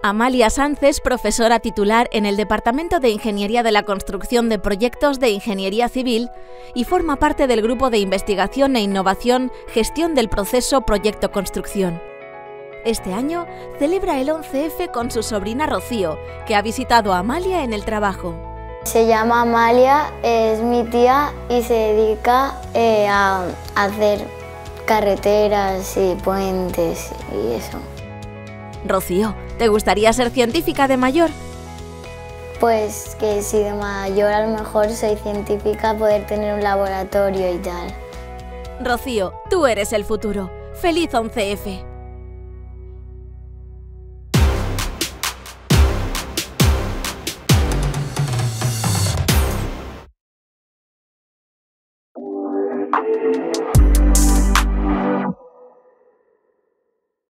Amalia Sanz es profesora titular en el Departamento de Ingeniería de la Construcción de Proyectos de Ingeniería Civil y forma parte del Grupo de Investigación e Innovación Gestión del Proceso Proyecto Construcción. Este año celebra el 11F con su sobrina Rocío, que ha visitado a Amalia en el trabajo. Se llama Amalia, es mi tía y se dedica a hacer carreteras y puentes y eso. Rocío, ¿te gustaría ser científica de mayor? Pues que si de mayor a lo mejor soy científica, poder tener un laboratorio y tal. Rocío, tú eres el futuro. ¡Feliz 11F!